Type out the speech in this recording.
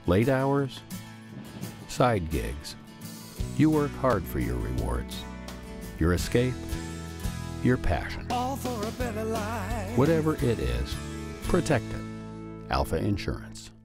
Late hours? Side gigs. You work hard for your rewards. Your escape? Your passion. All for a better life. Whatever it is, protect it. Alfa Insurance.